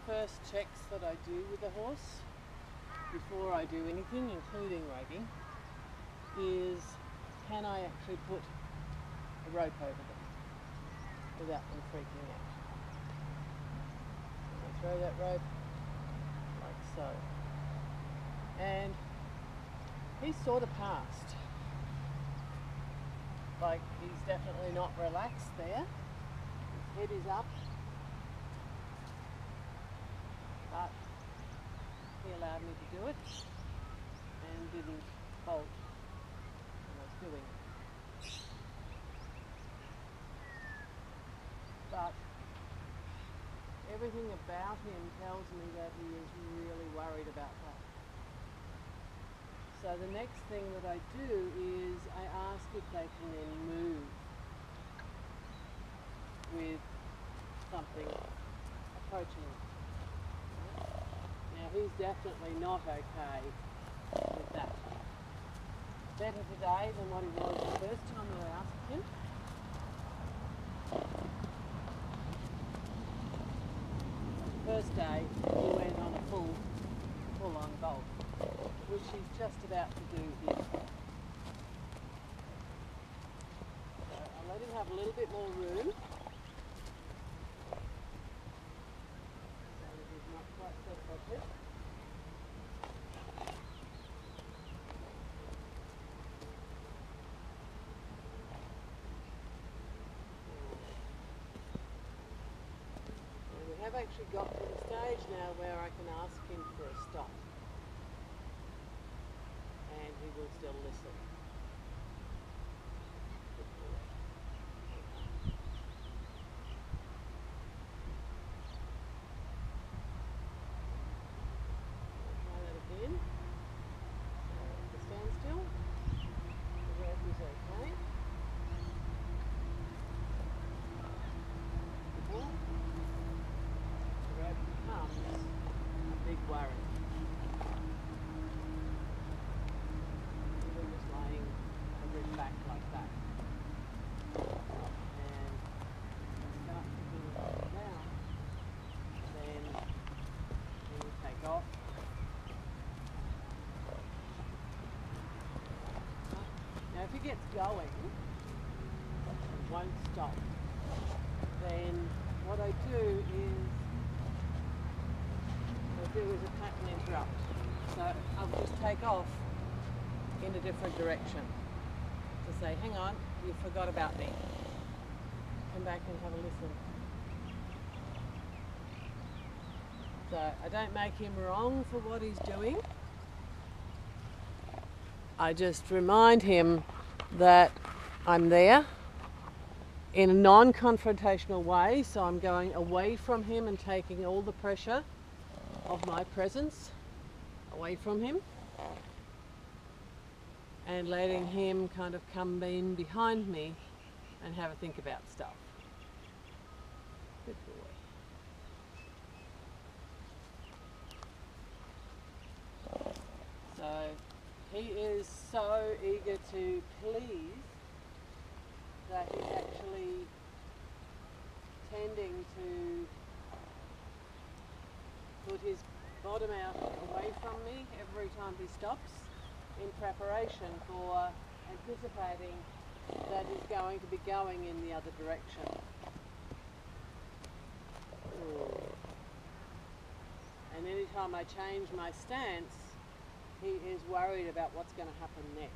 first checks that I do with the horse before I do anything, including ragging, is can I actually put a rope over them without them freaking out. And I throw that rope like so. And he's sort of passed. Like, he's definitely not relaxed there. His head is up. But he allowed me to do it and didn't bolt when I was doing it. But everything about him tells me that he is really worried about that. So the next thing that I do is I ask if they can then move with something approaching them. Now he's definitely not okay with that. Better today than what he was the first time that I asked him. First day he went on a full-on bolt, which he's just about to do here. So I'll let him have a little bit more room. So that he's not quite so focused. I've actually got to the stage now where I can ask him for a stop and he will still listen. Try that again. So stand still. The rope is okay. A big worry. Even just lying on his back like that. And start picking it down. Then we take off. Now if he gets going and won't stop, then what I do is a pattern interrupt. So I'll just take off in a different direction to say, hang on, you forgot about me. Come back and have a listen. So I don't make him wrong for what he's doing. I just remind him that I'm there in a non-confrontational way, so I'm going away from him and taking all the pressure of my presence away from him and letting him kind of come in behind me and have a think about stuff. Good boy. So he is so eager to please that he's actually tending to put his bottom out away from me every time he stops in preparation for anticipating that he's going to be going in the other direction. And any time I change my stance, he is worried about what's going to happen next.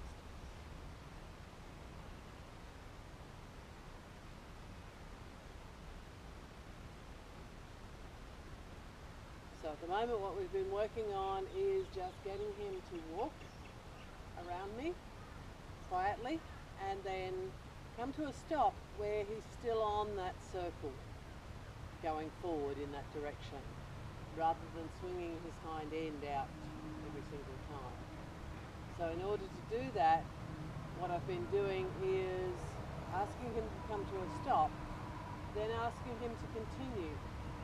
So at the moment what we've been working on is just getting him to walk around me quietly and then come to a stop where he's still on that circle going forward in that direction rather than swinging his hind end out every single time. So in order to do that, what I've been doing is asking him to come to a stop, then asking him to continue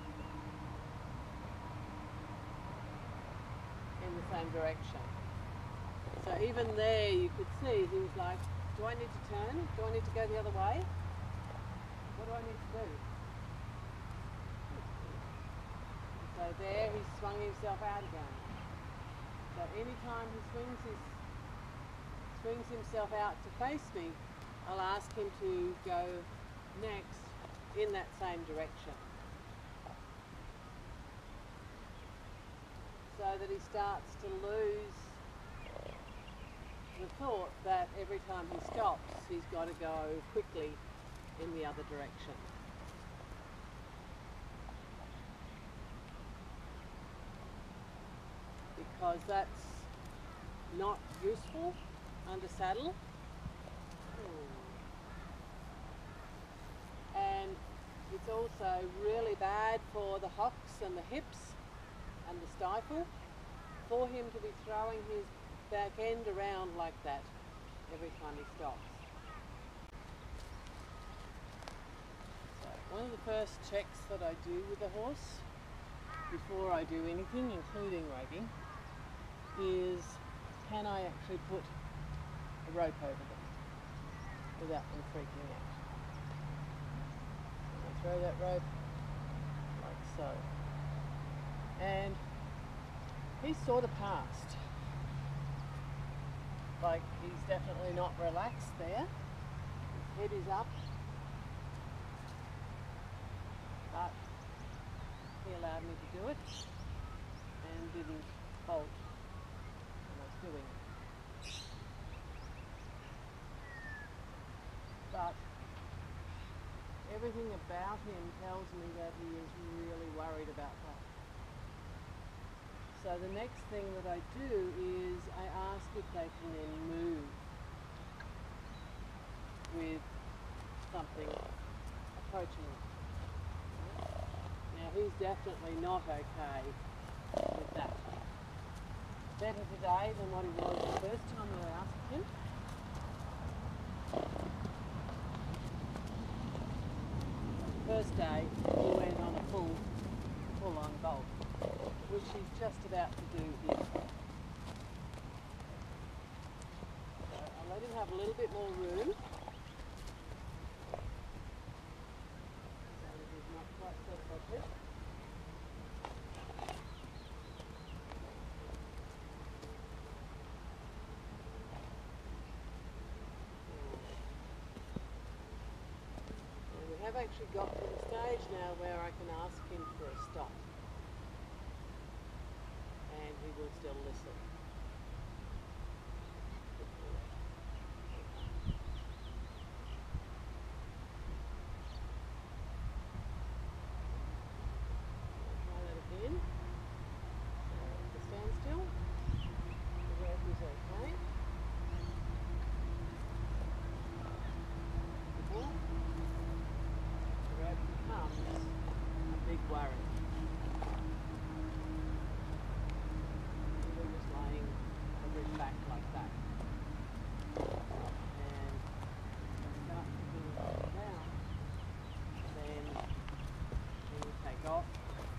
in the same direction. So even there you could see he was like, do I need to turn? Do I need to go the other way? What do I need to do? So So there he swung himself out again. So anytime he swings himself out to face me, I'll ask him to go next in that same direction. So that he starts to lose the thought that every time he stops, he's got to go quickly in the other direction. Because that's not useful under saddle. And it's also really bad for the hocks and the hips and the stifle for him to be throwing his back end around like that every time he stops. So one of the first checks that I do with a horse before I do anything, including roping, is can I actually put a rope over them without them freaking out. And I throw that rope like so. And he's sort of passed. Like he's definitely not relaxed there. His head is up. But he allowed me to do it and didn't bolt when I was doing it. But everything about him tells me that he is really worried about that. So the next thing that I do is I ask if they can then move with something approaching them. Now he's definitely not okay with that. Better today than what he was the first time that I asked him. First day he went on a full-on bolt, which he's just about to do here. So I'll let him have a little bit more room. So that he's not quite so focused. We have actually got to the stage now where I can ask him for a stop. And he will still listen. Try that again. So the standstill. The rope is okay. The rope becomes a big worry. We're just laying a rib back like that. And start to bring it down. Then you take off.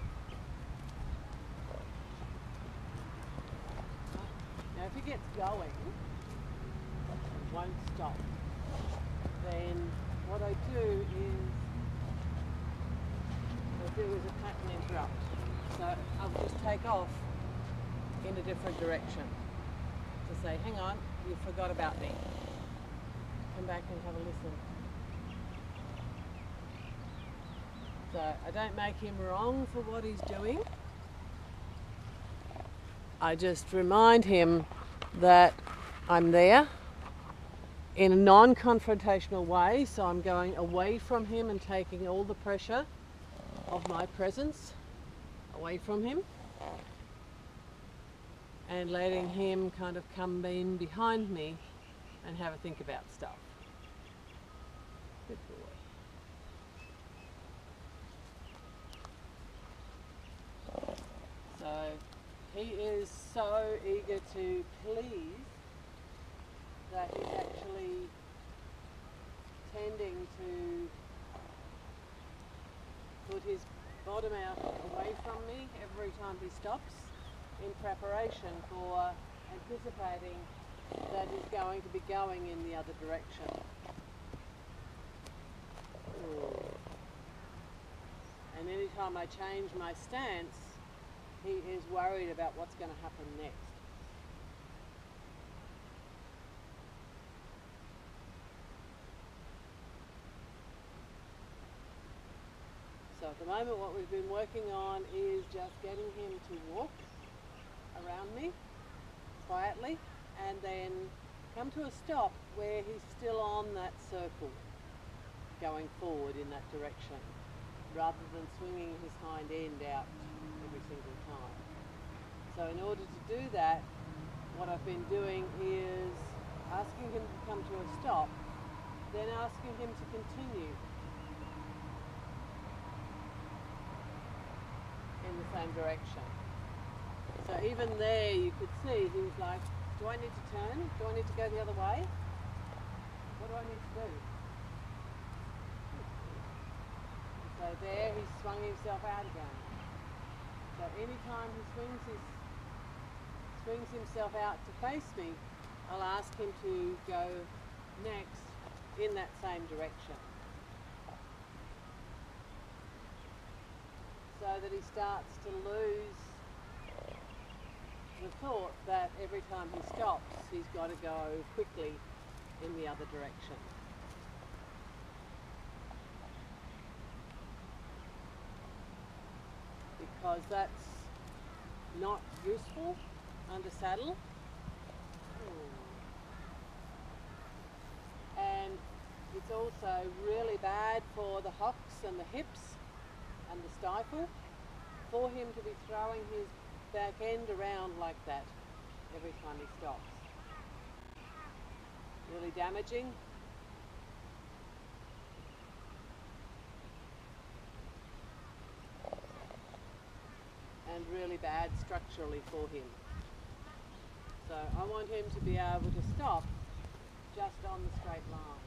Now if he gets going and won't stop, then what I do is a pattern interrupt. So I'll just take off in a different direction to say, hang on, you forgot about me. Come back and have a listen. So I don't make him wrong for what he's doing. I just remind him that I'm there in a non-confrontational way, so I'm going away from him and taking all the pressure of my presence away from him and letting him kind of come in behind me and have a think about stuff. Good boy. So he is so eager to please that he's actually tending to put his bottom out away from me every time he stops in preparation for anticipating that he's going to be going in the other direction. And anytime I change my stance, he is worried about what's going to happen next. So at the moment what we've been working on is just getting him to walk around me quietly and then come to a stop where he's still on that circle going forward in that direction rather than swinging his hind end out every single time. So in order to do that, what I've been doing is asking him to come to a stop, then asking him to continue in the same direction. So even there you could see he was like, do I need to turn? Do I need to go the other way? What do I need to do? So there he swung himself out again. So anytime he swings himself out to face me, I'll ask him to go next in that same direction. So that he starts to lose the thought that every time he stops he's got to go quickly in the other direction. Because that's not useful under saddle. And it's also really bad for the hocks and the hips and the stifle for him to be throwing his back end around like that every time he stops. Really damaging. And really bad structurally for him. So I want him to be able to stop just on the straight line.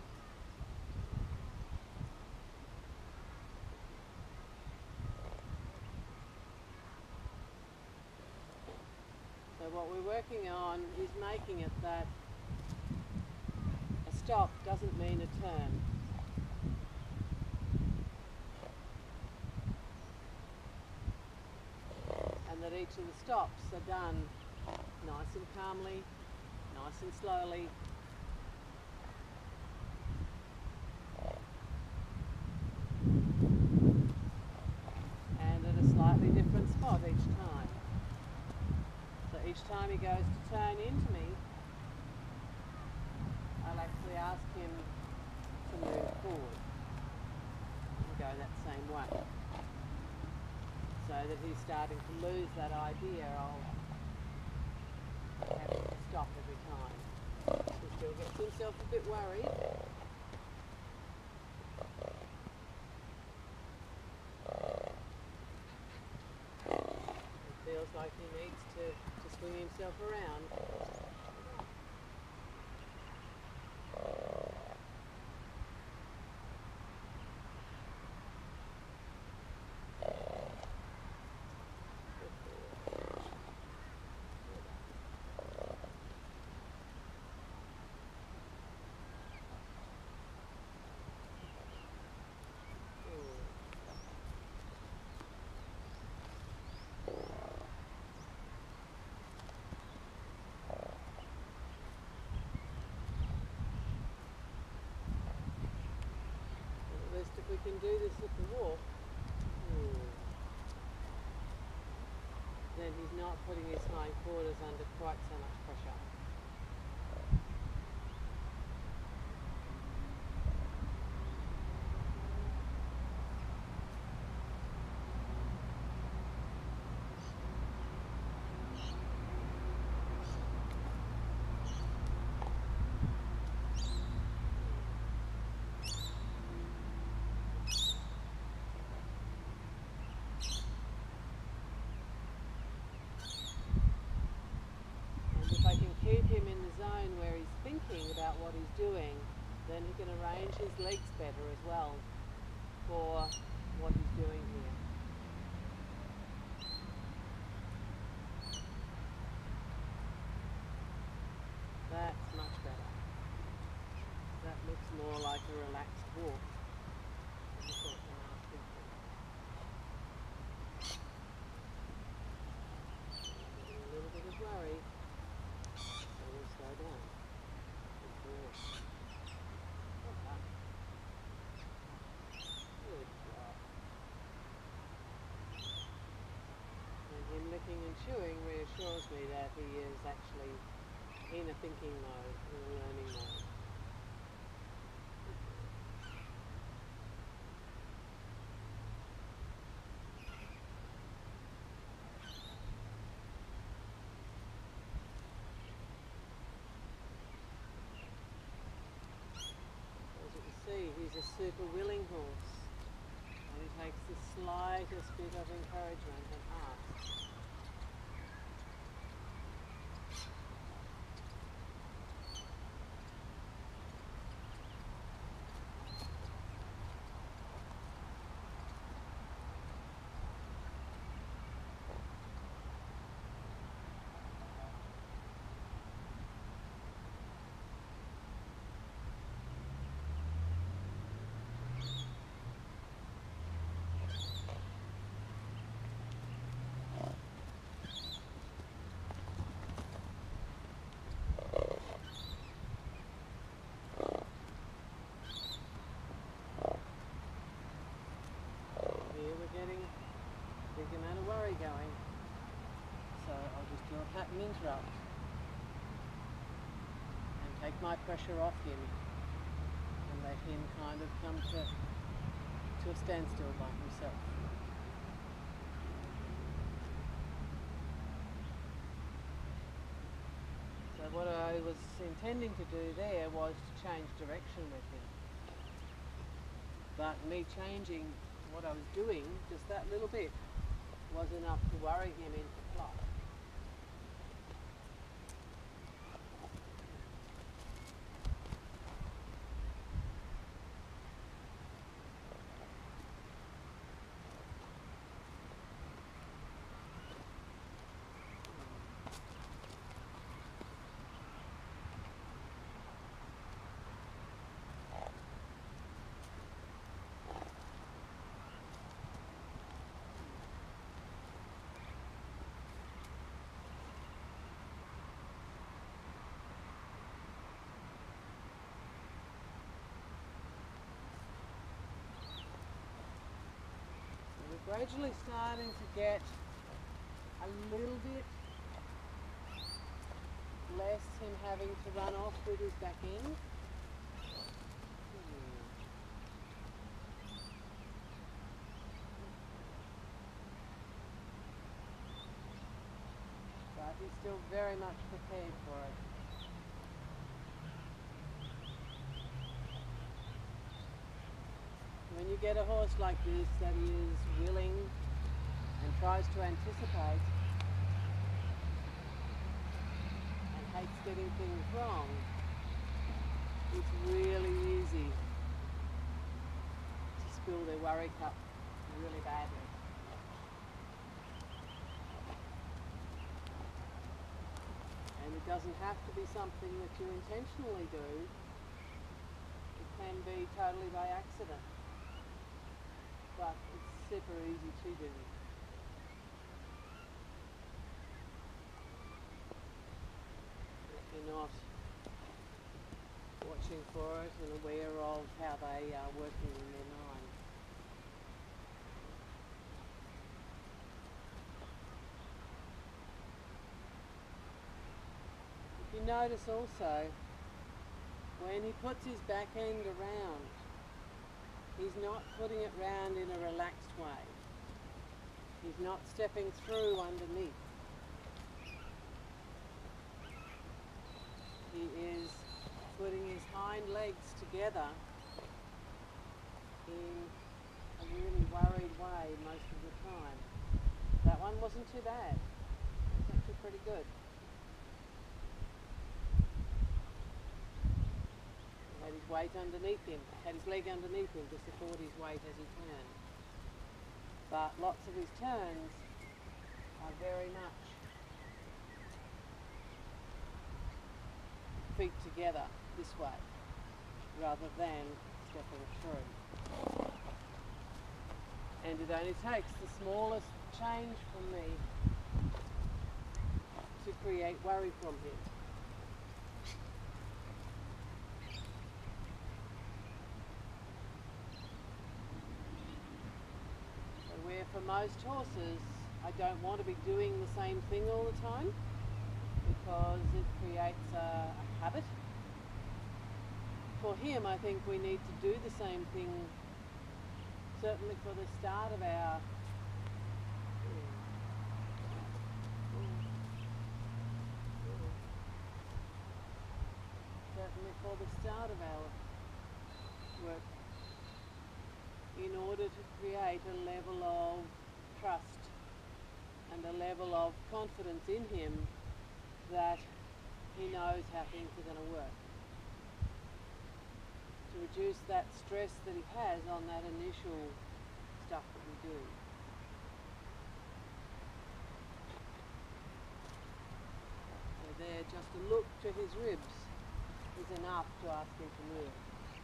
So what we're working on is making it that a stop doesn't mean a turn. And that each of the stops are done nice and calmly, nice and slowly. And at a slightly different spot each time. So each time he goes to turn into me, I'll actually ask him to move forward and go that same way. So that he's starting to lose that idea of having to stop every time. He still gets himself a bit worried. He feels like he needs to swing himself around. If we can do this at the walk, then he's not putting his hindquarters under quite so much pressure. Keep him in the zone where he's thinking about what he's doing, then he can arrange his legs better as well for what he's doing here. That's much better. That looks more like a relaxed walk. in a thinking mode, in a learning mode. As you can see, he's a super willing horse, and he takes the slightest bit of encouragement and asks. Getting a big amount of worry going, so I'll just do a pattern interrupt and take my pressure off him and let him kind of come to a standstill by himself. So what I was intending to do there was to change direction with him, but me changing what I was doing, just that little bit, was enough to worry him into flight. Gradually starting to get a little bit less him having to run off with his back end. But he's still very much prepared for it. When you get a horse like this that is willing and tries to anticipate and hates getting things wrong, it's really easy to spill their worry cup really badly. And it doesn't have to be something that you intentionally do. It can be totally by accident. But it's super easy to do. If you're not watching for it and aware of how they are working in their mind. If you notice also, when he puts his back end around, he's not putting it round in a relaxed way. He's not stepping through underneath. He is putting his hind legs together in a really worried way most of the time. That one wasn't too bad. It's actually pretty good. Had his weight underneath him, had his leg underneath him to support his weight as he turned. But lots of his turns are very much feet together this way, rather than stepping through. And it only takes the smallest change from me to create worry from him. For most horses, I don't want to be doing the same thing all the time. It because it creates a habit. For him, I think we need to do the same thing, certainly for the start of our work, in order to create a level of trust and a level of confidence in him that he knows how things are going to work. To reduce that stress that he has on that initial stuff that we do. So there, just a look to his ribs is enough to ask him to move.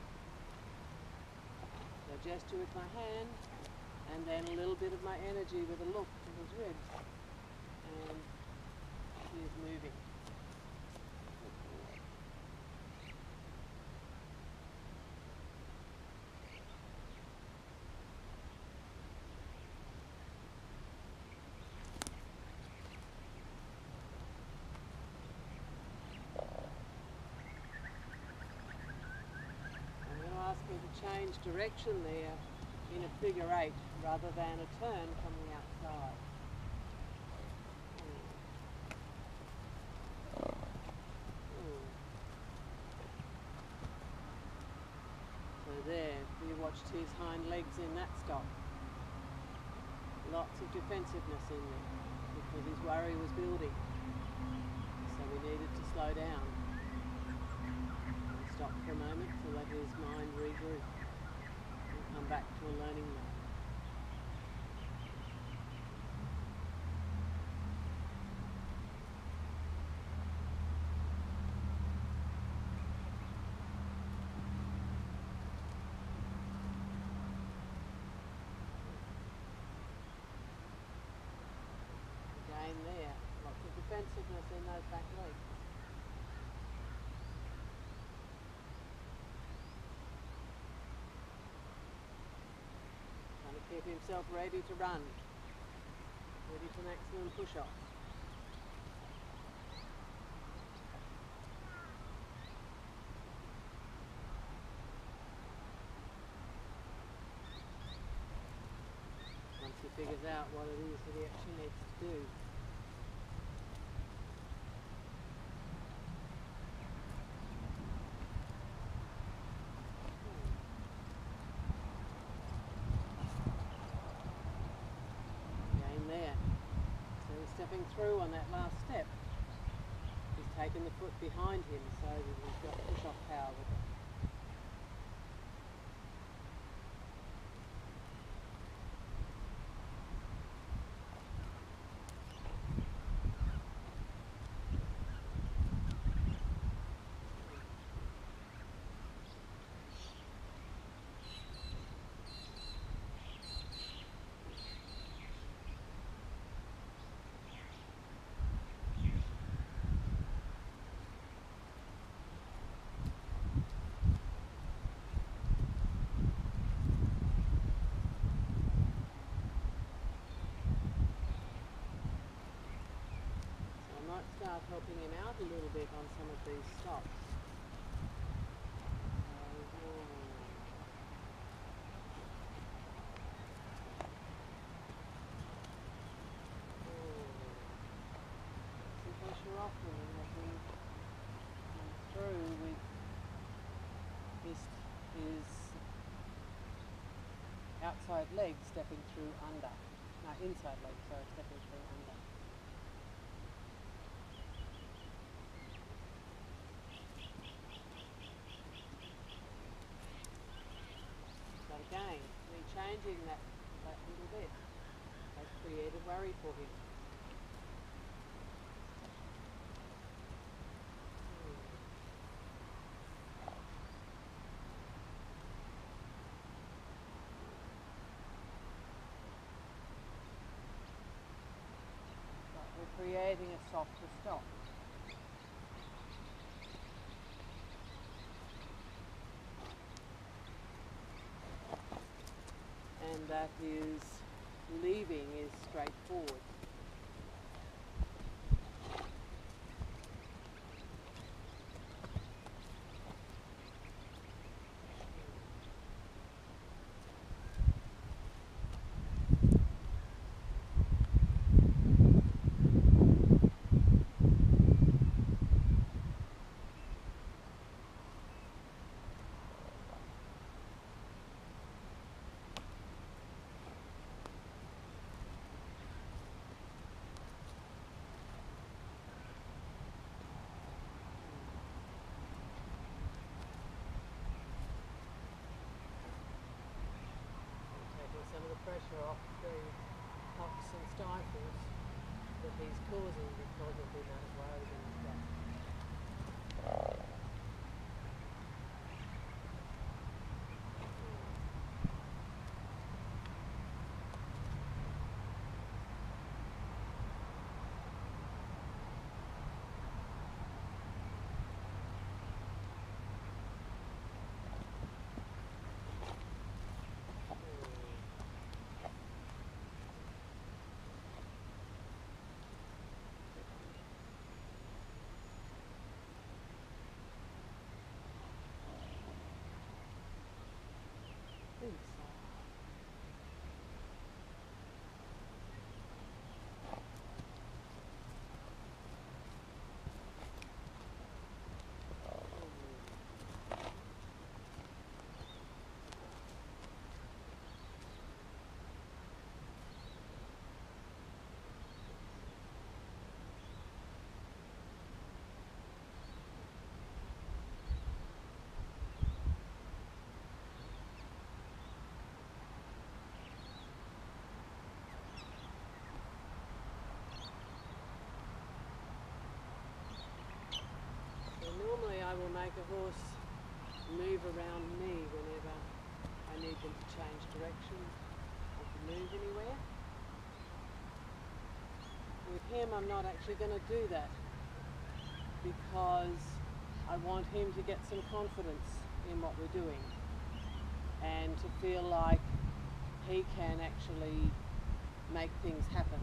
So gesture with my hand, and then a little bit of my energy with a look to his ribs, and he is moving. Change direction there in a figure 8 rather than a turn from the outside. So there, we watched his hind legs in that stop. Lots of defensiveness in there because his worry was building. So we needed to slow down. Stop for a moment to let his mind regroup and come back to a learning mode. Again there, lots of defensiveness in those back legs. Keep himself ready to run, ready for maximum push-off. Once he figures out what it is that he actually needs to do. Stepping through on that last step, he's taken the foot behind him so that he's got push-off power with it. Start helping him out a little bit on some of these stops. Some pressure off him and let him come through with his outside leg stepping through under. No, inside leg, sorry, stepping through under. Again, changing that little bit has created worry for him. But we're creating a softer stop. And that his leaving is straightforward. pressure off the hocks and stifles that he's causing because of the amount of load in his back. Normally I will make a horse move around me whenever I need them to change direction or to move anywhere. With him I'm not actually going to do that because I want him to get some confidence in what we're doing and to feel like he can actually make things happen.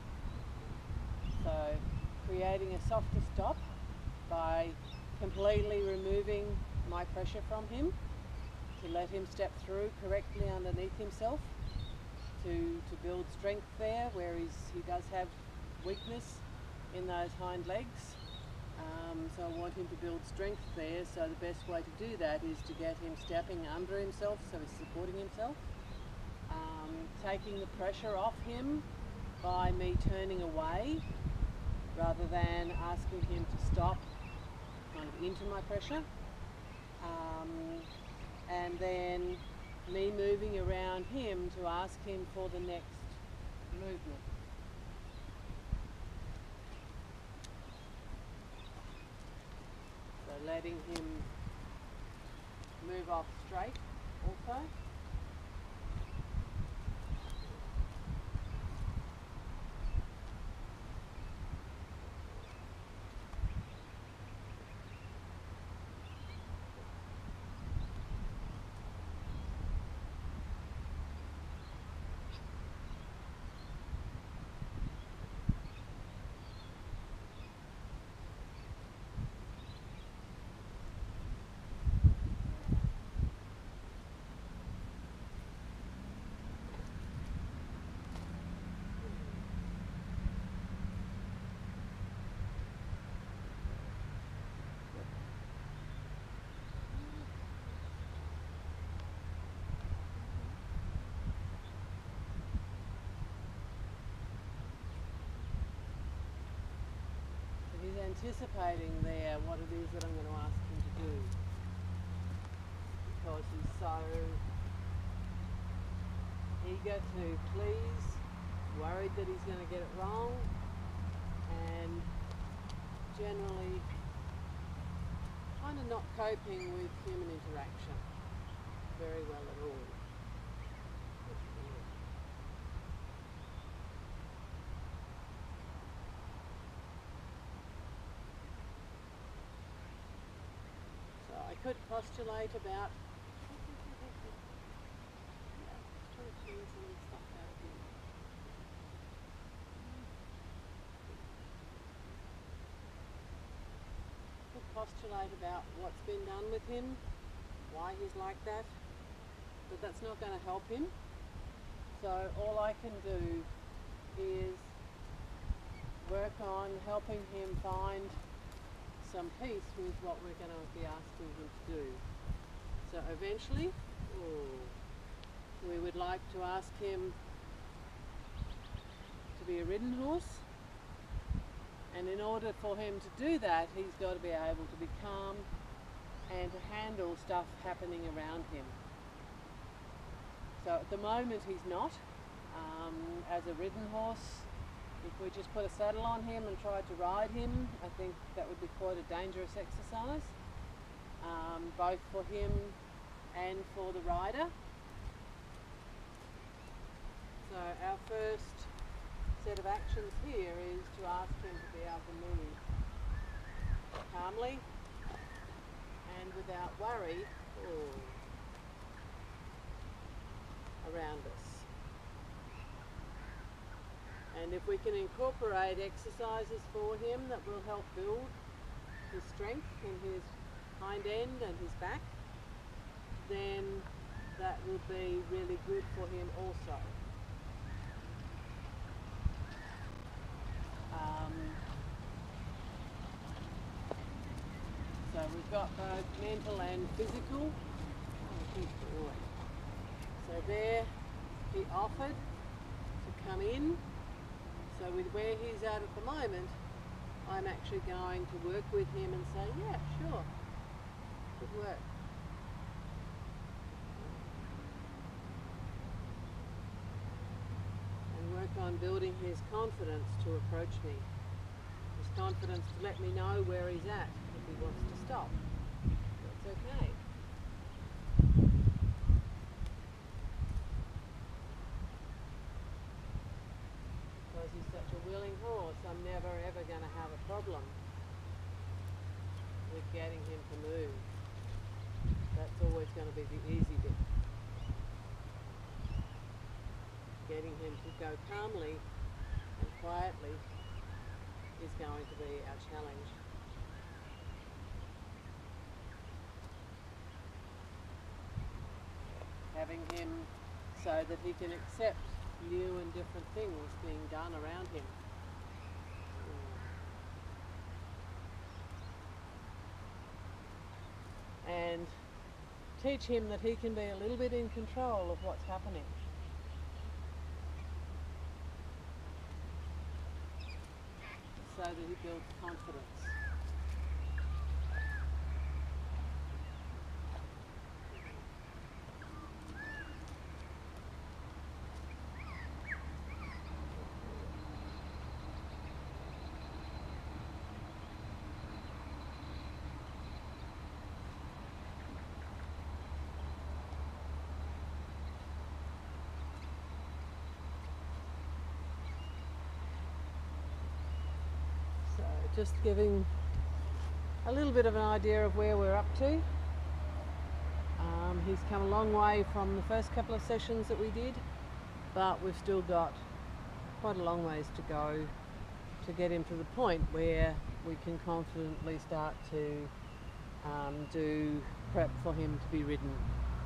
So creating a softer stop by completely removing my pressure from him to let him step through correctly underneath himself to build strength there where he does have weakness in those hind legs. So I want him to build strength there, so the best way to do that is to get him stepping under himself so he's supporting himself. Taking the pressure off him by me turning away rather than asking him to stop kind of into my pressure, and then me moving around him to ask him for the next movement. So letting him move off straight also. He's anticipating there what it is that I'm going to ask him to do because he's so eager to please, worried that he's going to get it wrong, and generally kind of not coping with human interaction very well at all. I could postulate about what's been done with him, why he's like that, but that's not going to help him. So all I can do is work on helping him find some peace with what we're going to be asking him to do. So eventually, we would like to ask him to be a ridden horse, and in order for him to do that, he's got to be able to be calm and to handle stuff happening around him. So at the moment he's not. As a ridden horse, if we just put a saddle on him and tried to ride him, I think that would be quite a dangerous exercise, both for him and for the rider. So our first set of actions here is to ask him to be able to move calmly and without worry around us. And if we can incorporate exercises for him that will help build his strength in his hind end and his back, then that will be really good for him also. So we've got both mental and physical. So there he offered to come in. So with where he's at the moment, I'm actually going to work with him and say, yeah, sure, good work. And work on building his confidence to approach me. His confidence to let me know where he's at if he wants to stop. That's okay. Because he's such a willing horse, I'm never ever going to have a problem with getting him to move. That's always going to be the easy bit. Getting him to go calmly and quietly is going to be our challenge. Having him so that he can accept new and different things being done around him. And teach him that he can be a little bit in control of what's happening. So that he builds confidence. Just giving a little bit of an idea of where we're up to. He's come a long way from the first couple of sessions that we did, but we've still got quite a long ways to go to get him to the point where we can confidently start to do prep for him to be ridden.